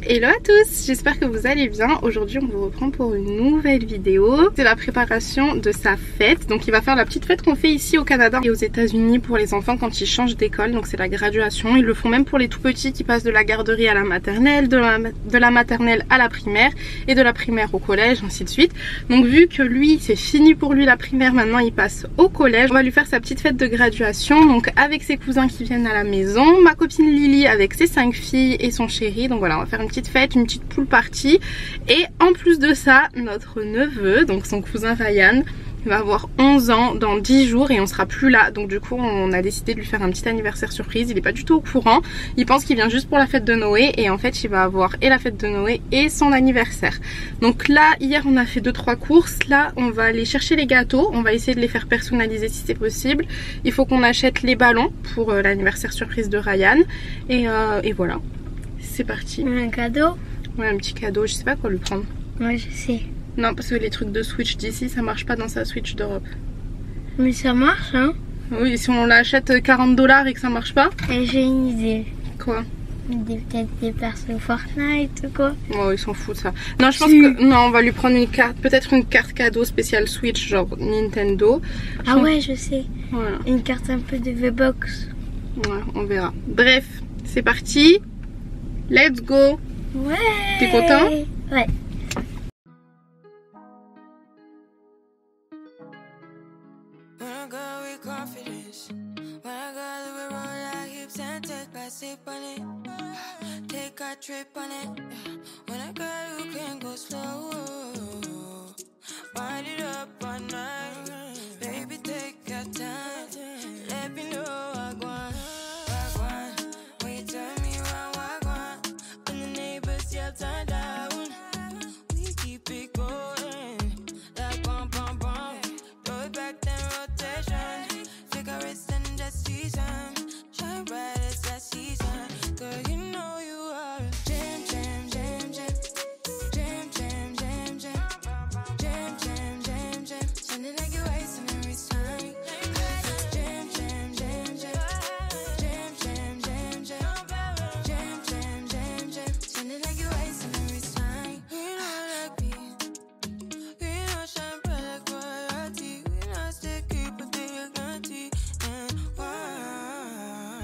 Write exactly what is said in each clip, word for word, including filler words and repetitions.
Hello à tous, j'espère que vous allez bien. Aujourd'hui on vous reprend pour une nouvelle vidéo. C'est la préparation de sa fête. Donc il va faire la petite fête qu'on fait ici au Canada et aux États-Unis pour les enfants quand ils changent d'école. Donc c'est la graduation. Ils le font même pour les tout petits qui passent de la garderie à la maternelle, de la, de la maternelle à la primaire et de la primaire au collège, ainsi de suite. Donc vu que lui c'est fini pour lui la primaire, maintenant il passe au collège. On va lui faire sa petite fête de graduation. Donc avec ses cousins qui viennent à la maison, ma copine Lily avec ses cinq filles et son chéri. Donc voilà, on va faire une petite fête, une petite pool party. Et en plus de ça, notre neveu, donc son cousin Ryan, il va avoir onze ans dans dix jours et on sera plus là. Donc du coup on a décidé de lui faire un petit anniversaire surprise. Il n'est pas du tout au courant, il pense qu'il vient juste pour la fête de Noé et en fait il va avoir et la fête de Noé et son anniversaire. Donc là hier on a fait deux trois courses. Là on va aller chercher les gâteaux, on va essayer de les faire personnaliser si c'est possible. Il faut qu'on achète les ballons pour euh, l'anniversaire surprise de Ryan et, euh, et voilà, c'est parti. Un cadeau? Ouais, un petit cadeau, je sais pas quoi lui prendre. Moi je sais. Non, parce que les trucs de Switch d'ici, ça marche pas dans sa Switch d'Europe. Mais ça marche, hein? Oui, si on l'achète quarante dollars et que ça marche pas. Et j'ai une idée. Quoi? Peut-être des persos Fortnite ou quoi? Oh, ils s'en foutent ça. Non, je pense si. que... Non, on va lui prendre une carte, peut-être une carte cadeau spéciale Switch, genre Nintendo. Ah pense... ouais, je sais. Voilà. Une carte un peu de V-Box. Ouais, on verra. Bref, c'est parti. Let's go. Ouais. T'es content? Ouais. Take a trip on it. When a girl who can go slow, wind it up all night. Baby, take your time. Let me know I want, I want. When you turn me around, I want. When the neighbors yell turn down, we keep it going. Like bum bum bum. Throw it back then rotation. Cigarettes and the season. Shine bright as that season. Girl, you know you are a jam, jam, jam, jam. Jam, jam, jam, jam. Jam, jam, jam, jam. Sounding like you're wasting every time. Jam, jam, jam, jam. Jam, jam, jam, jam. Jam, jam, jam, jam. Sounding like you're wasting every time. We not like me. We not shine bright like royalty. We not sticky, but they are guilty. And why?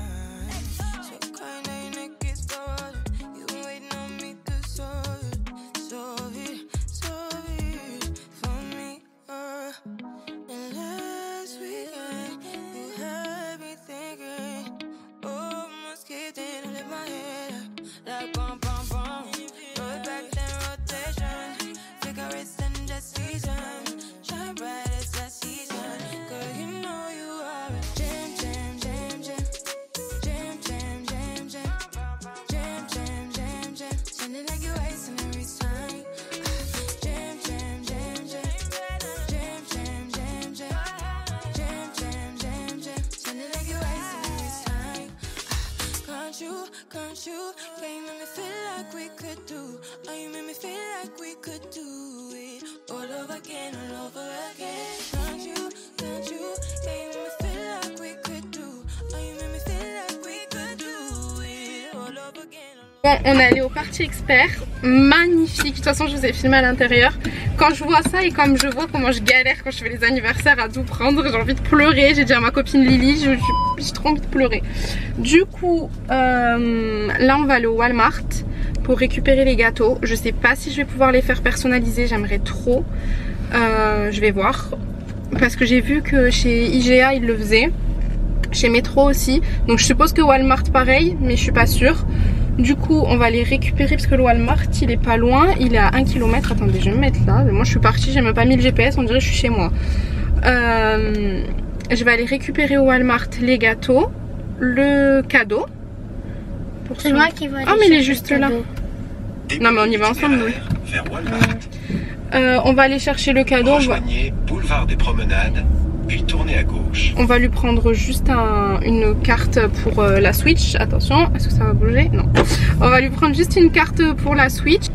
So kind of you neck is started. You been waiting on me to solve it. Solve it, solve it for me. Uh, and last weekend, you had me thinking. Oh, almost kicked in and let my head up. Like bum, bum, bum. Throw it back then rotation. Cigarettes and the season. Shine bright as that season. Girl, you know you are a jam, jam, jam, jam. Jam, jam, jam, jam. Jam, jam, jam, jam. Sounding like you're wasting every time. Jam, jam, jam, jam. Jam, jam, jam, jam. Jam, jam, jam, jam. Sounding like you're wasting every time. Can't you, can't you? Yeah, you make me feel like we could do. Oh, you make me feel like we could do it all over again, all over again. Can't you, can't you? Yeah, you make me feel like we could do. Oh, you make me feel like we could do it all over again. Bon, on est allé au Party Expert, magnifique. De toute façon je vous ai filmé à l'intérieur. Quand je vois ça et comme je vois comment je galère quand je fais les anniversaires à tout prendre, j'ai envie de pleurer. J'ai dit à ma copine Lily, j'ai trop envie de pleurer. Du coup euh, là on va aller au Walmart pour récupérer les gâteaux. Je sais pas si je vais pouvoir les faire personnaliser, j'aimerais trop. euh, Je vais voir. Parce que j'ai vu que chez I G A ils le faisaient, chez Metro aussi. Donc je suppose que Walmart pareil, mais je suis pas sûre. Du coup on va les récupérer parce que le Walmart il est pas loin, il est à un kilomètre. Attendez, je vais me mettre là. Moi je suis partie, j'ai même pas mis le G P S, on dirait que je suis chez moi. euh, Je vais aller récupérer au Walmart les gâteaux, le cadeau. C'est moi qui vais aller. Ah mais il est juste là. Non mais on y va ensemble oui. Vers Walmart. euh, On va aller chercher le cadeau. Rejoignez boulevard des Promenades, puis tournez à gauche. On va lui prendre juste un, une carte pour euh, la Switch. Attention, est-ce que ça va bouger? Non. On va lui prendre juste une carte pour la Switch.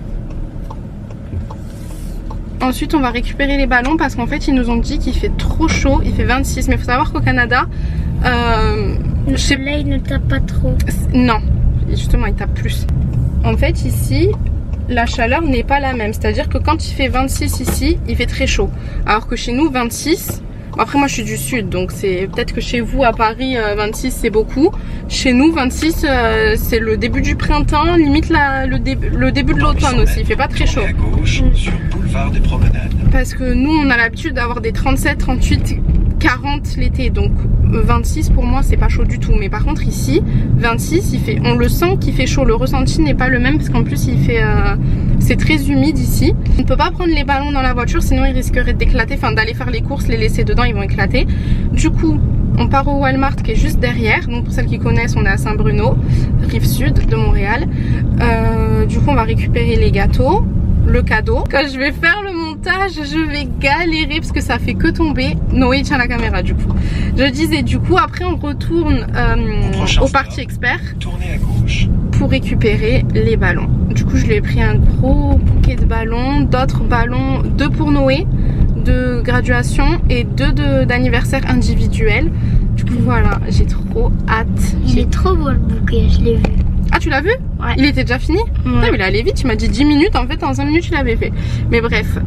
Ensuite on va récupérer les ballons parce qu'en fait ils nous ont dit qu'il fait trop chaud. Il fait vingt-six, mais il faut savoir qu'au Canada euh, le soleil ne tape pas trop. Non, justement il tape plus. en fait ici la chaleur n'est pas la même, c'est à dire que quand il fait vingt-six ici il fait très chaud, alors que chez nous vingt-six, après moi je suis du sud donc c'est peut-être que chez vous à Paris euh, vingt-six c'est beaucoup, chez nous vingt-six euh, c'est le début du printemps, limite la, le, début, le début de l'automne aussi, il fait pas très chaud. À gauche, sur boulevard des Promenades. Parce que nous on a l'habitude d'avoir des trente-sept, trente-huit, quarante l'été, donc vingt-six pour moi c'est pas chaud du tout, mais par contre ici vingt-six il fait, on le sent qu'il fait chaud, le ressenti n'est pas le même parce qu'en plus il fait euh, c'est très humide ici. On ne peut pas prendre les ballons dans la voiture sinon ils risqueraient d'éclater, enfin d'aller faire les courses, les laisser dedans ils vont éclater. Du coup on part au Walmart qui est juste derrière, donc pour celles qui connaissent on est à Saint-Bruno, rive sud de Montréal. Euh, du coup on va récupérer les gâteaux, le cadeau. Quand je vais faire le montage je vais galérer parce que ça fait que tomber. Noé tient la caméra du coup. Je disais du coup après on retourne euh, au parti expert, tournez à gauche pour récupérer les ballons. Du coup je lui ai pris un gros bouquet de ballons, d'autres ballons, deux pour Noé de graduation et deux d'anniversaire individuel. Du coup voilà, j'ai trop hâte. Il est trop beau le bouquet, je l'ai vu. Ah tu l'as vu? Ouais. Il était déjà fini? Ouais. Putain, il est allé vite, tu m'as dit dix minutes, en fait en cinq minutes il l'avait fait. Mais bref,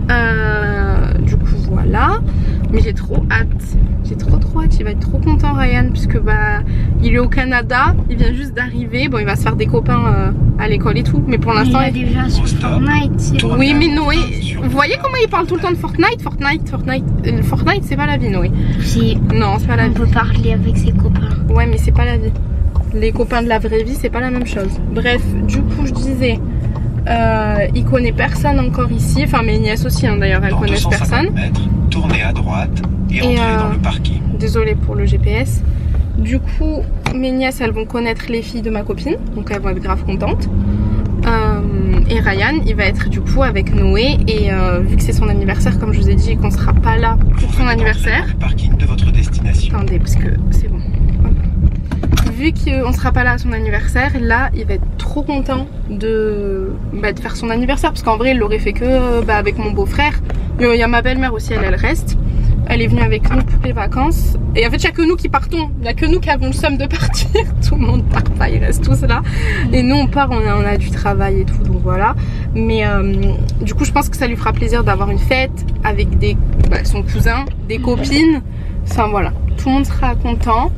euh, du coup voilà. Mais j'ai trop hâte, j'ai trop trop hâte, il va être trop content Ryan puisque bah il est au Canada, il vient juste d'arriver, bon il va se faire des copains euh, à l'école et tout, mais pour l'instant... Il est déjà sur Fortnite, c'est bon. Oui mais Noé, vous voyez comment il parle tout le temps de Fortnite? Fortnite, Fortnite, euh, Fortnite c'est pas la vie Noé. Si, non c'est pas la on vie. peut parler avec ses copains. Ouais mais c'est pas la vie. Les copains de la vraie vie c'est pas la même chose. Bref, du coup je disais, euh, il connaît personne encore ici, enfin mes nièces aussi hein, d'ailleurs elles dans connaissent deux cent cinquante personne. mètres, tournez à droite et, Et entrez euh, dans le parking. Désolée pour le G P S. Du coup mes nièces elles vont connaître les filles de ma copine, donc elles vont être grave contentes. Euh, et Ryan il va être du coup avec Noé et euh, vu que c'est son anniversaire comme je vous ai dit et qu'on sera pas là pour son anniversaire. Le parking de votre destination. Attendez parce que c'est bon. Vu qu'on sera pas là à son anniversaire, là il va être trop content de, bah, de faire son anniversaire parce qu'en vrai il l'aurait fait que bah, avec mon beau-frère. Il y a ma belle-mère aussi, elle, elle reste. Elle est venue avec nous pour les vacances. Et en fait il n'y a que nous qui partons, il n'y a que nous qui avons le somme de partir. Tout le monde part pas, ils restent tous là. Et nous on part, on a, on a du travail et tout, donc voilà. Mais euh, du coup je pense que ça lui fera plaisir d'avoir une fête avec des, bah, son cousin, des copines. Enfin voilà, tout le monde sera content.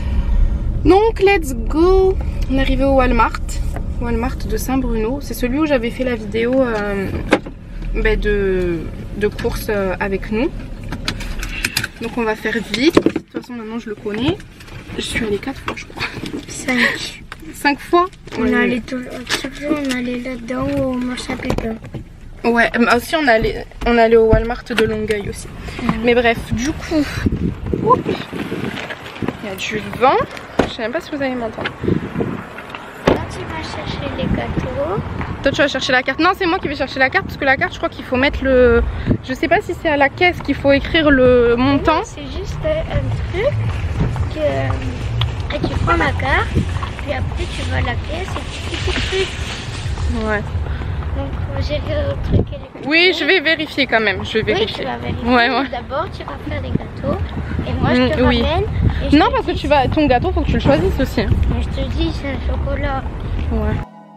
Donc let's go. On est arrivé au Walmart, Walmart de Saint-Bruno. C'est celui où j'avais fait la vidéo euh, bah de, de course euh, avec nous. Donc on va faire vite. De toute façon maintenant je le connais. Je suis allée quatre fois je crois. cinq. cinq fois. On Ouais. allait tout, chaque jour on allait là-dedans au marché à Pépin. Ouais, mais aussi on allait, on allait au Walmart de Longueuil aussi. Mmh. Mais bref, du coup, oups, il y a du vent. Je sais même pas si vous allez m'entendre. Quand tu vas chercher les gâteaux. Toi tu vas chercher la carte. Non c'est moi qui vais chercher la carte parce que la carte je crois qu'il faut mettre le... Je sais pas si c'est à la caisse qu'il faut écrire le montant. C'est juste un truc que et tu prends la carte, puis après tu vas à la caisse et tu fais tes trucs. Ouais. Donc j'ai vu le truc électronique. Oui je vais vérifier quand même. Je vais Oui, vérifier. tu vas vérifier. Ouais, ouais. D'abord tu vas faire des gâteaux et moi je te Mmh, oui. ramène. Et je Non te parce que dis- tu vas... ton gâteau faut que tu le choisisses aussi. Hein. Mais je te dis c'est un chocolat. Ouais.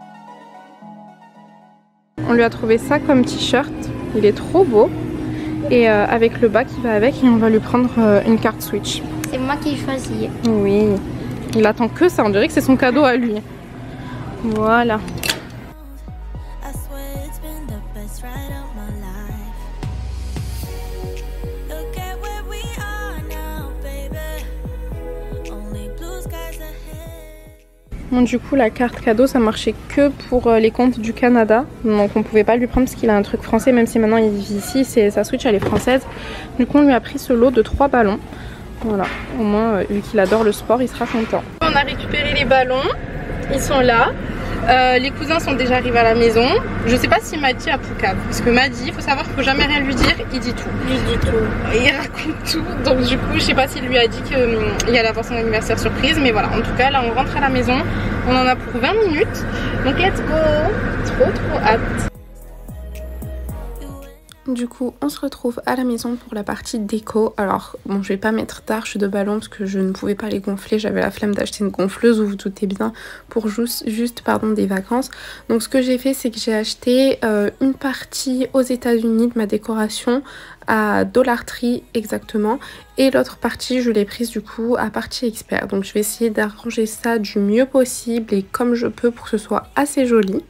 On lui a trouvé ça comme t-shirt. Il est trop beau. Et euh, avec le bas qui va avec, et on va lui prendre euh, une carte Switch. C'est moi qui ai choisi. Oui. Il attend que ça. On dirait que c'est son cadeau à lui. Voilà. I swear it's been the best ride of my life. Look at where we are now, baby. Only blue skies ahead. Bon, du coup, la carte cadeau, ça marchait que pour euh, les comptes du Canada. Donc, on pouvait pas lui prendre parce qu'il a un truc français, même si maintenant il vit ici. C'est sa Switch, elle est française. Du coup, on lui a pris ce lot de trois ballons. Voilà. Au moins, euh, vu qu'il adore le sport, il sera content. On a récupéré les ballons. Ils sont là. Euh, les cousins sont déjà arrivés à la maison. Je sais pas si Madi a Poucave. Parce que Madi, il faut savoir qu'il faut jamais rien lui dire. Il dit tout. Il dit tout. Et il raconte tout. Donc du coup, je sais pas s'il lui a dit qu'il hum, allait avoir son anniversaire surprise. Mais voilà, en tout cas, là, on rentre à la maison. On en a pour vingt minutes. Donc let's go. Trop trop hâte. Du coup on se retrouve à la maison pour la partie déco. Alors bon, je vais pas mettre d'arches de ballon parce que je ne pouvais pas les gonfler, j'avais la flemme d'acheter une gonfleuse, vous vous doutez bien, pour juste, juste pardon, des vacances. Donc ce que j'ai fait, c'est que j'ai acheté euh, une partie aux États-Unis de ma décoration à Dollar Tree exactement, et l'autre partie je l'ai prise du coup à Party Expert. Donc je vais essayer d'arranger ça du mieux possible et comme je peux pour que ce soit assez joli.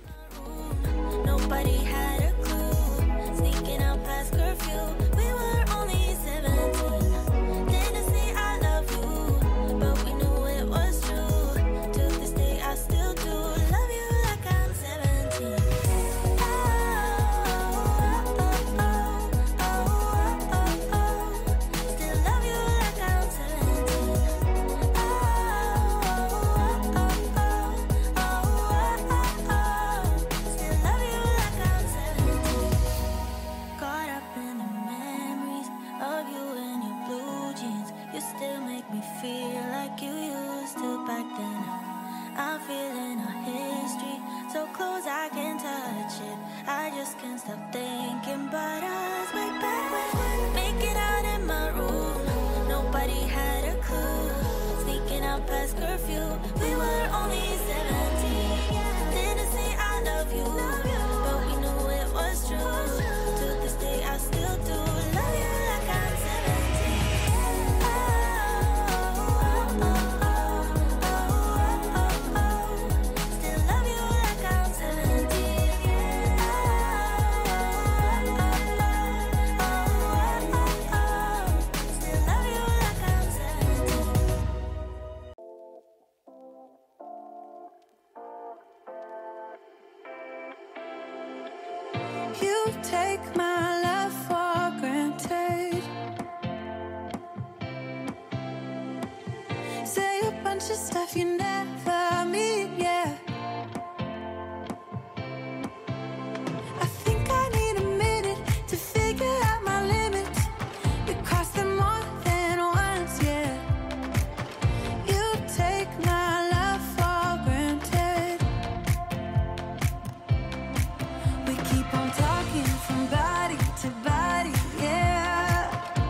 You take my love for granted. Say a bunch of stuff you never mean, yeah. I think I need a minute to figure out my limits. You cross them more than once, yeah. You take my love for granted. We keep on talking from body to body, yeah.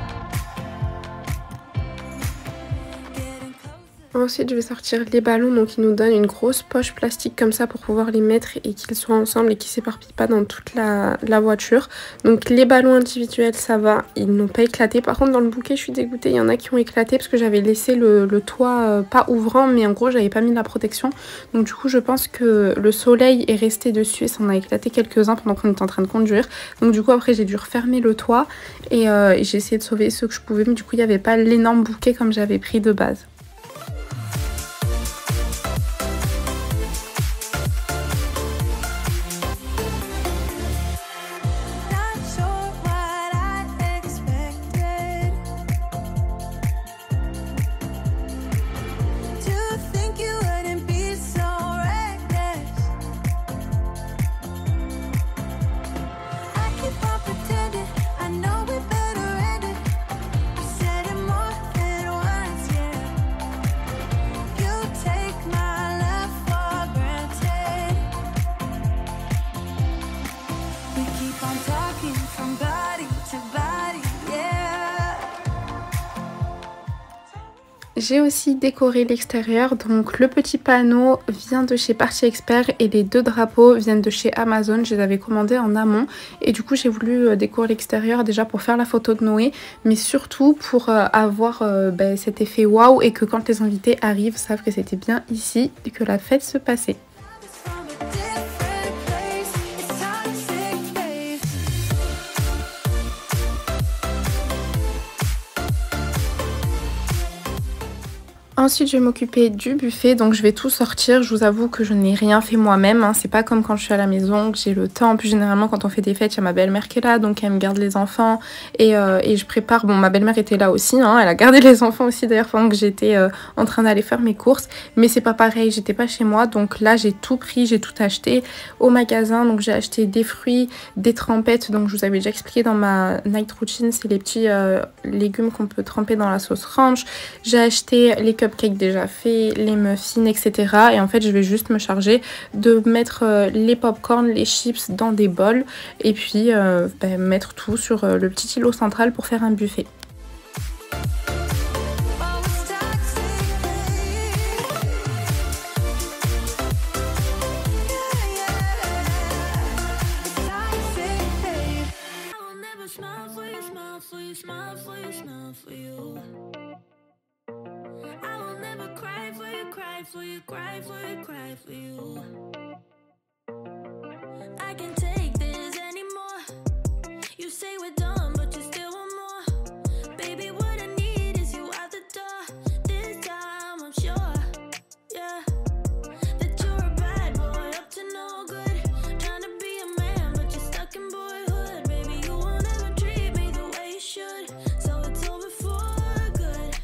Getting closer. Ensuite je vais sortir les ballons, donc ils nous donnent une grosse poche plastique comme ça pour pouvoir les mettre et qu'ils soient ensemble et qu'ils s'éparpillent pas dans toute la, la voiture. Donc les ballons individuels ça va, ils n'ont pas éclaté. Par contre dans le bouquet je suis dégoûtée, il y en a qui ont éclaté parce que j'avais laissé le, le toit euh, pas ouvrant, mais en gros j'avais pas mis la protection. Donc du coup je pense que le soleil est resté dessus et ça en a éclaté quelques-uns pendant qu'on était en train de conduire. Donc du coup après j'ai dû refermer le toit et, euh, et j'ai essayé de sauver ceux que je pouvais, mais du coup il n'y avait pas l'énorme bouquet comme j'avais pris de base. Not sure what I expected. To think you wouldn't be so reckless. I keep on pretending I know we better end it. I said it more than once, yeah. You take my love for granted. We keep on talking from body to body, yeah. J'ai aussi décoré l'extérieur, donc le petit panneau vient de chez Party Expert et les deux drapeaux viennent de chez Amazon. Je les avais commandés en amont et du coup j'ai voulu décorer l'extérieur déjà pour faire la photo de Noé, mais surtout pour euh, avoir euh, ben, cet effet waouh et que quand les invités arrivent savent que c'était bien ici et que la fête se passait. From a different place, it's toxic, babe. Ensuite je vais m'occuper du buffet, donc je vais tout sortir. Je vous avoue que je n'ai rien fait moi-même, hein. C'est pas comme quand je suis à la maison que j'ai le temps. En plus généralement quand on fait des fêtes il y a ma belle-mère qui est là, donc elle me garde les enfants et, euh, et je prépare. Bon, ma belle-mère était là aussi, hein. Elle a gardé les enfants aussi d'ailleurs pendant que j'étais euh, en train d'aller faire mes courses, mais c'est pas pareil, j'étais pas chez moi, donc là j'ai tout pris, j'ai tout acheté au magasin. Donc j'ai acheté des fruits, des trempettes, donc je vous avais déjà expliqué dans ma night routine, c'est les petits euh, légumes qu'on peut tremper dans la sauce ranch. J'ai acheté les cupcakes cupcakes déjà faits, les muffins, et cetera. Et en fait je vais juste me charger de mettre euh, les popcorn, les chips dans des bols et puis euh, bah, mettre tout sur euh, le petit îlot central pour faire un buffet. For you, cry for you, cry for you. I can't take this anymore. You say we're done, but you still want more. Baby, what I need is you out the door. This time I'm sure, yeah, that you're a bad boy, up to no good. Trying to be a man, but you're stuck in boyhood. Baby, you won't ever treat me the way you should. So it's over for good.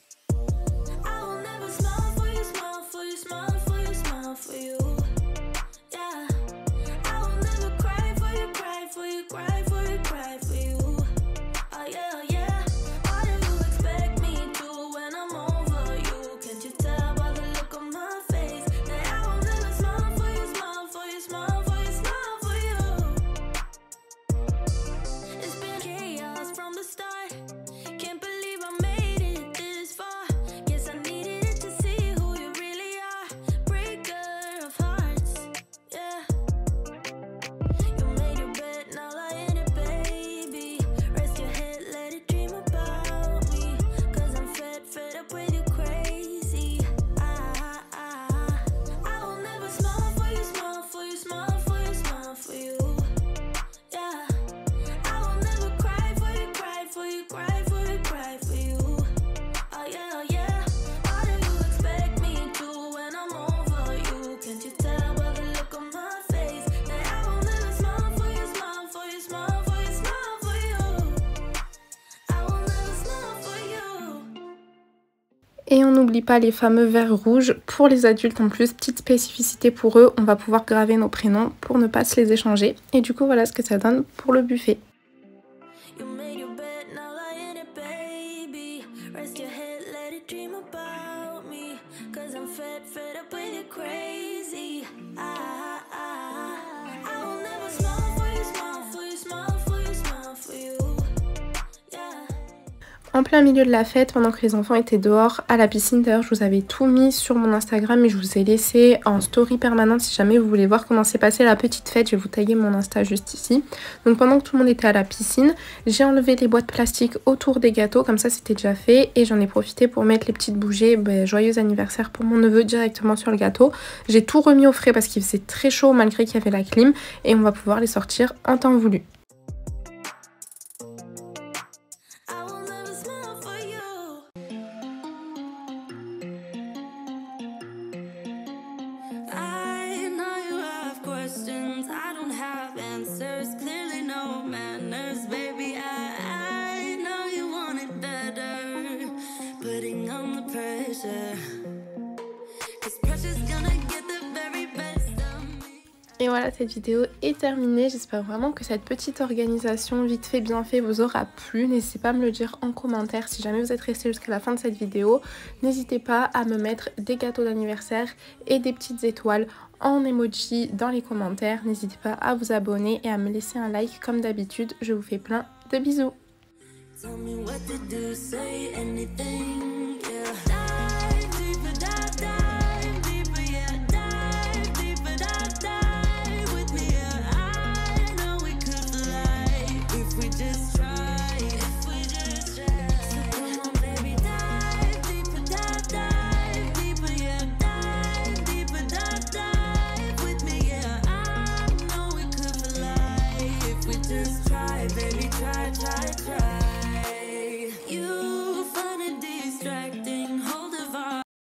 I will never smile for you, smile for you, smile for you, smile for you. Yeah, I will never cry for you, cry for you, cry for you, cry for you. Oh yeah, oh yeah. What do you expect me to when I'm over you? Can't you tell by the look on my face that I will never smile for you, smile for you, smile for you, smile for you. It's been chaos from the start. Can't believe I made it this far. Guess I needed it to see who you really are. Breaker of hearts, yeah. You made your bed, now lie in it, baby. Rest your head, let it dream about me. Cause I'm fed, fed up with you crazy. I, I, I, I will never smile for you, smile for you, smile for you, smile for you. Yeah, I will never cry for you, cry for you, cry for you, cry for you. Oh yeah, oh yeah. What do you expect me to when I'm over you? Can't you tell by the look on my face that I will never smile for you, smile for you, smile for you, smile for you. I will never smile for you. Et on n'oublie pas les fameux verres rouges pour les adultes en plus, petite spécificité pour eux, on va pouvoir graver nos prénoms pour ne pas se les échanger. Et du coup voilà ce que ça donne pour le buffet. You made your bed, now lie in it, baby. Rest your head, let it dream about me. Cause I'm fed, fed up with you crazy. I, I, I will never smile for you, smile for you, smile for you, smile for you. Yeah. En plein milieu de la fête, pendant que les enfants étaient dehors à la piscine, d'ailleurs je vous avais tout mis sur mon Instagram et je vous ai laissé en story permanente si jamais vous voulez voir comment s'est passée la petite fête. Je vais vous taguer mon Insta juste ici. Donc pendant que tout le monde était à la piscine, j'ai enlevé les boîtes plastiques autour des gâteaux, comme ça c'était déjà fait, et j'en ai profité pour mettre les petites bougies ben, joyeux anniversaire pour mon neveu directement sur le gâteau. J'ai tout remis au frais parce qu'il faisait très chaud malgré qu'il y avait la clim, et on va pouvoir les sortir en temps voulu. I will never smile for you. I know you have questions, I don't have answers. Clearly no manners, baby. I, I know you want it better. Putting on the pressure. Cause pressure's gonna get the very best of me. Et voilà, cette vidéo est terminée. J'espère vraiment que cette petite organisation vite fait bien fait vous aura plu. N'hésitez pas à me le dire en commentaire si jamais vous êtes resté jusqu'à la fin de cette vidéo. N'hésitez pas à me mettre des gâteaux d'anniversaire et des petites étoiles en emoji dans les commentaires. N'hésitez pas à vous abonner et à me laisser un like comme d'habitude. Je vous fais plein de bisous. Tell me what to do, say anything, yeah. Dive deeper, dive, dive deeper, yeah. Dive deeper, dive, dive with me, yeah. I know we could fly if we just try, if we just try. So come on, baby, dive deeper, dive, dive deeper, yeah. Dive deeper, dive, dive with me, yeah. I know we could fly if we just try, baby, try, try, try.